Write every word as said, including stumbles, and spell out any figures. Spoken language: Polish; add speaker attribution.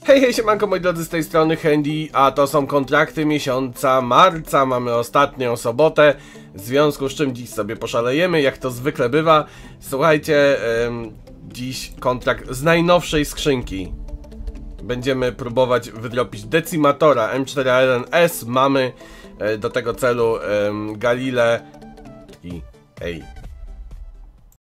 Speaker 1: Hej, hej, siemanko moi drodzy, z tej strony Handy, a to są kontrakty miesiąca marca, mamy ostatnią sobotę, w związku z czym dziś sobie poszalejemy, jak to zwykle bywa. Słuchajcie, ym, dziś kontrakt z najnowszej skrzynki. Będziemy próbować wydropić Decimatora M cztery A jeden S, mamy y, do tego celu ym, Galilę i ej.